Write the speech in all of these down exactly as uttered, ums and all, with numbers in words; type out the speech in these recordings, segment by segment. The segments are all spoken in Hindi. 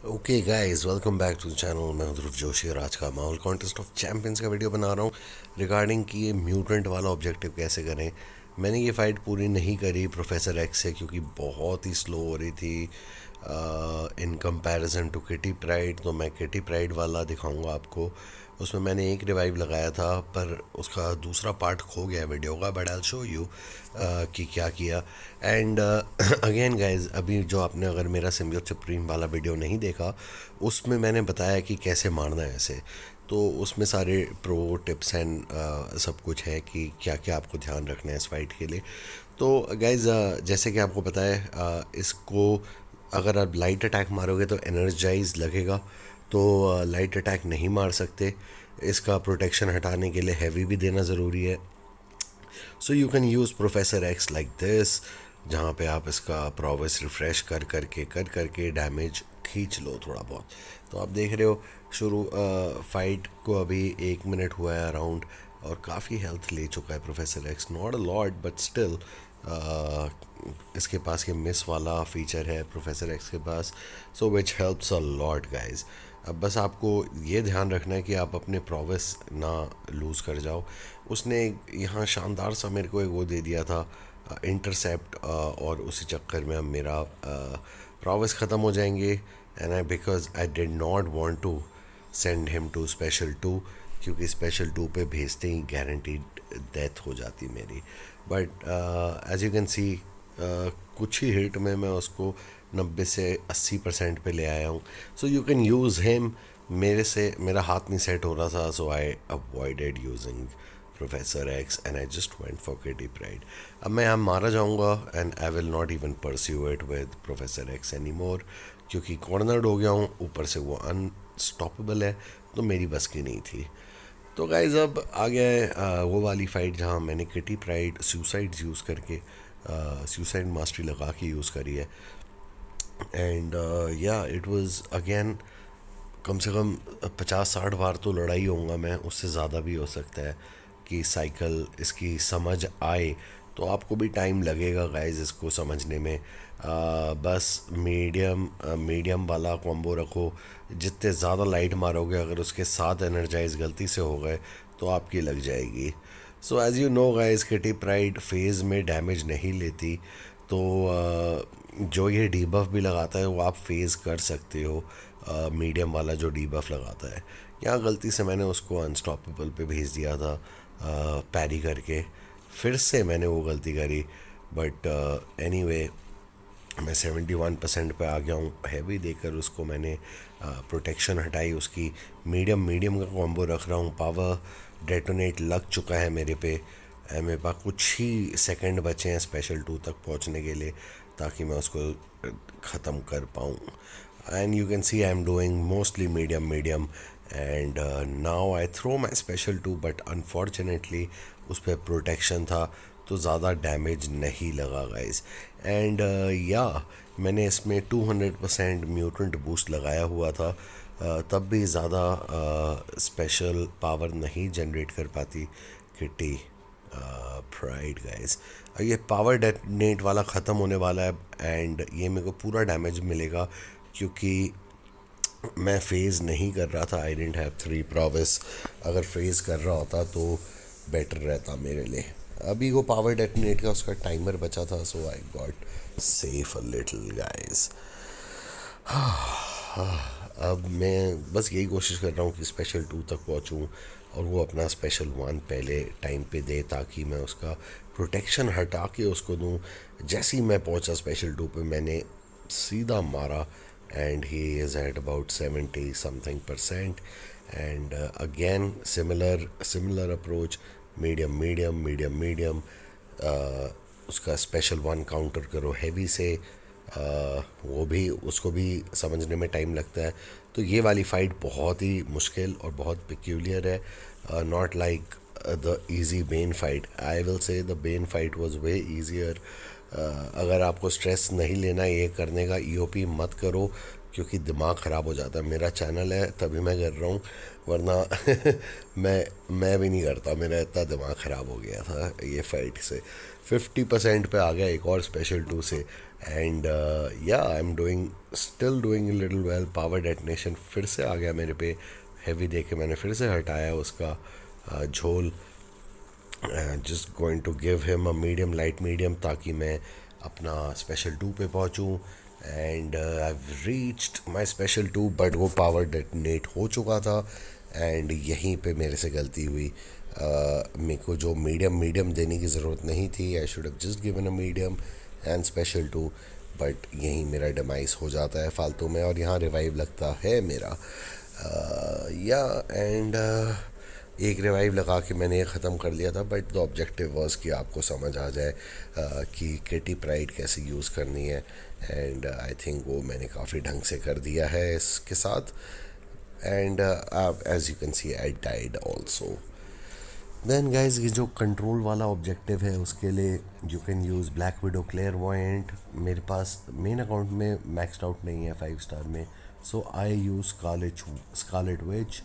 Okay guys, welcome back to the channel. मैं हूं ध्रुव जोशी और आज का माहौल कॉन्टेस्ट ऑफ चैंपियंस का वीडियो बना रहा हूं रिगार्डिंग कि ये म्यूटेंट वाला ऑब्जेक्टिव कैसे करें। मैंने ये फ़ाइट पूरी नहीं करी प्रोफेसर एक्स से क्योंकि बहुत ही स्लो हो रही थी in comparison to Kitty Pryde. तो मैं किटी प्राइड वाला दिखाऊंगा आपको। उसमें मैंने एक रिवाइव लगाया था पर उसका दूसरा पार्ट खो गया वीडियो का, बट आई शो यू कि क्या किया। एंड अगेन गाइज, अभी जो आपने अगर मेरा सिम्बियोट सुप्रीम वाला वीडियो नहीं देखा, उसमें मैंने बताया कि कैसे मारना है ऐसे। तो उसमें सारे प्रो टिप्स एंड सब कुछ है कि क्या क्या आपको ध्यान रखना है इस फाइट के लिए। तो गाइज, जैसे कि आपको पता है, uh, इसको अगर आप लाइट अटैक मारोगे तो एनर्जाइज लगेगा, तो लाइट अटैक नहीं मार सकते। इसका प्रोटेक्शन हटाने के लिए हैवी भी देना ज़रूरी है। So you can use professor X like this, जहाँ पे आप इसका प्रोवेस रिफ़्रेश कर करके कर करके डैमेज खींच लो थोड़ा बहुत। तो आप देख रहे हो शुरू फाइट को अभी एक मिनट हुआ है अराउंड, और काफ़ी हेल्थ ले चुका है professor X. Not a lot but still इसके पास ये मिस वाला फीचर है प्रोफेसर एक्स के पास, so which helps a lot guys. अब बस आपको ये ध्यान रखना है कि आप अपने प्रोवेस ना लूज़ कर जाओ। उसने यहाँ शानदार सा मेरे को एक वो दे दिया था, इंटरसेप्ट, और उसी चक्कर में अब मेरा प्रोवेस ख़त्म हो जाएंगे। And I because I did not want to send him to special two, क्योंकि स्पेशल टू पे भेजते ही गारंटीड डेथ हो जाती मेरी। But as you can see, कुछ ही हिट में मैं उसको नब्बे से अस्सी परसेंट पे ले आया हूँ। So you can use him. मेरे से मेरा हाथ नहीं सेट हो रहा था, so I avoided using professor X and I just went for Kitty Pryde. अब मैं यहाँ मारा जाऊँगा and I will not even pursue it with professor X any more, क्योंकि कॉर्नर्ड हो गया हूँ, ऊपर से वो अनस्टॉपेबल है, तो मेरी बस की नहीं थी। तो गाइज अब आ गया है आ, वो वाली फ़ाइट जहाँ मैंने किटी प्राइड सुसाइड्स यूज़ करके सुसाइड मास्टरी लगा के यूज़ करी है। एंड या इट वाज अगेन कम से कम पचास साठ बार तो लड़ाई होऊंगा मैं, उससे ज़्यादा भी हो सकता है कि साइकिल इसकी समझ आए। तो आपको भी टाइम लगेगा गाइस इसको समझने में। आ, बस मीडियम मीडियम वाला कॉम्बो रखो। जितने ज़्यादा लाइट मारोगे, अगर उसके साथ एनर्जाइज गलती से हो गए तो आपकी लग जाएगी। So as you know guys, Kitty Pryde phase में डैमेज नहीं लेती, तो uh, जो ये डीबफ भी लगाता है वो आप फेज़ कर सकते हो। मीडियम वाला जो डीबफ लगाता है, यहाँ गलती से मैंने उसको अनस्टॉपेबल पे भेज दिया था पैरी करके, फिर से मैंने वो गलती करी। बट एनीवे, मैं सेवेंटी वन परसेंट पे आ गया हूँ। हैवी देकर उसको मैंने प्रोटेक्शन हटाई उसकी। मीडियम मीडियम का कॉम्बो रख रहा हूँ। पावर डेटोनेट लग चुका है मेरे पे। एंड मेरे पास कुछ ही सेकंड बचे हैं स्पेशल टू तक पहुँचने के लिए, ताकि मैं उसको ख़त्म कर पाऊँ। And you can see I am doing mostly medium medium. And now I throw my special two, but unfortunately उस पर प्रोटेक्शन था, तो ज़्यादा डैमेज नहीं लगा गाइस। एंड या मैंने इसमें two hundred percent mutant boost लगाया हुआ था, uh, तब भी ज़्यादा स्पेशल पावर नहीं जनरेट कर पाती किटी प्राइड गाइस। ये पावर डेटनेट वाला ख़त्म होने वाला है एंड ये मेरे को पूरा डैमेज मिलेगा, क्योंकि मैं फेज़ नहीं कर रहा था। I didn't have three prowess. अगर फेज़ कर रहा होता तो बेटर रहता मेरे लिए। अभी वो पावर डेटनेट का उसका टाइमर बचा था, so I got safe a little guys. अब मैं बस यही कोशिश कर रहा हूँ कि स्पेशल टू तक पहुँचूँ और वो अपना स्पेशल वन पहले टाइम पे दे, ताकि मैं उसका प्रोटेक्शन हटा के उसको दूँ। जैसे ही मैं पहुँचा स्पेशल टू पे, मैंने सीधा मारा and he is at about seventy something percent. And again similar similar approach, medium medium medium medium. उसका स्पेशल वन काउंटर करो हैवी से, uh, वो भी उसको भी समझने में टाइम लगता है। तो ये वाली फ़ाइट बहुत ही मुश्किल और बहुत पिक्यूलियर है, not like the easy Ben fight. I will say the Ben fight was way easier. अगर आपको स्ट्रेस नहीं लेना ये करने का, ईओपी मत करो, क्योंकि दिमाग ख़राब हो जाता है। मेरा चैनल है तभी मैं कर रहा हूँ, वरना मैं मैं भी नहीं करता। मेरा इतना दिमाग ख़राब हो गया था ये फाइट से। फिफ्टी परसेंट पे आ गया एक और स्पेशल टू से, एंड या I am doing still doing little well. Power detonation फिर से आ गया मेरे पे. हैवी दे के मैंने फिर से हटाया उसका uh, झोल. Just going to give him a medium, light medium, ताकि मैं अपना स्पेशल टू पे पहुंचूं. And I have reached my special two, but वो पावर डेटनेट हो चुका था. एंड यहीं पे मेरे से गलती हुई. uh, मेरे को जो मीडियम मीडियम देने की ज़रूरत नहीं थी. I should have just given a medium and special two. But यहीं मेरा डिमाइस हो जाता है फालतू में, और यहाँ रिवाइव लगता है मेरा. या एंड एक रिवाइव लगा के मैंने ये ख़त्म कर लिया था. बट द ऑब्जेक्टिव वाज कि आपको समझ आ जाए uh, कि किटी प्राइड कैसे यूज़ करनी है. एंड आई थिंक वो मैंने काफ़ी ढंग से कर दिया है इसके साथ. And as you can see I died also. Then guys, ये जो कंट्रोल वाला ऑब्जेक्टिव है उसके लिए you can use black widow, clairvoyant. मेरे पास मेन अकाउंट में मैक्सड आउट नहीं है फाइव स्टार में, so I use scarlet scarlet witch.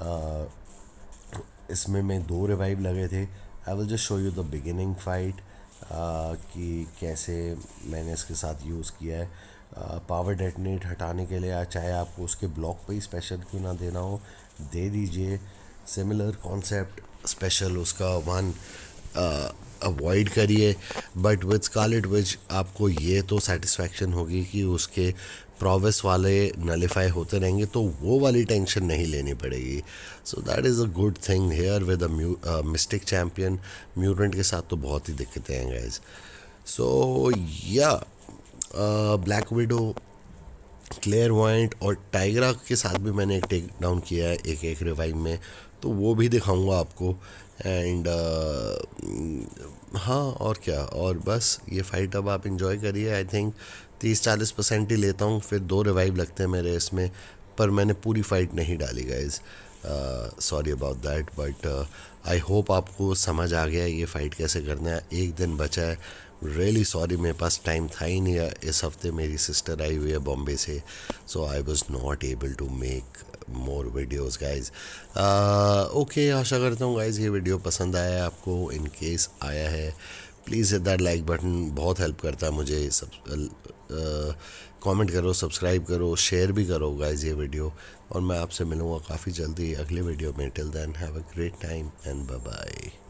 इसमें मैं दो रिवाइव लगे थे. I will just show you the beginning fight कि कैसे मैंने इसके साथ यूज़ किया है. पावर uh, डेटनेट हटाने के लिए, चाहे आपको उसके ब्लॉक पे ही स्पेशल क्यों ना देना हो, दे दीजिए. सिमिलर कॉन्सेप्ट, स्पेशल उसका वन अवॉइड करिए. बट विद स्कारलेट विच आपको ये तो सेटिस्फैक्शन होगी कि उसके प्रोवेस वाले नलीफाई होते रहेंगे, तो वो वाली टेंशन नहीं लेनी पड़ेगी. So that is a good thing here with a mystic champion. Mutant के साथ तो बहुत ही दिक्कतें हैं गाइज. सो या ब्लैक विडो, क्लेयरवॉयंट और टाइगरा के साथ भी मैंने एक टेक डाउन किया है एक एक रिवाइव में, तो वो भी दिखाऊंगा आपको. एंड uh, हाँ, और क्या, और बस ये फाइट अब आप इंजॉय करिए. आई थिंक तीस चालीस परसेंट ही लेता हूँ, फिर दो रिवाइव लगते हैं मेरे इसमें, पर मैंने पूरी फाइट नहीं डाली guys. Sorry about that. But I hope आपको समझ आ गया ये फ़ाइट कैसे करना है. एक दिन बचा है. रियली सॉरी, मेरे पास टाइम था ही नहीं. इस हफ्ते मेरी सिस्टर आई हुई है बॉम्बे से, so I was not able to make more videos guys. Okay, आशा करता हूँ गाइज ये वीडियो पसंद आया है आपको. इन केस आया है, please hit that like button, बहुत हेल्प करता है मुझे. सब कमेंट करो, सब्सक्राइब करो, शेयर भी करो गाइज ये वीडियो. और मैं आपसे मिलूँगा काफ़ी जल्दी अगले वीडियो में. Till then have a great time and bye bye.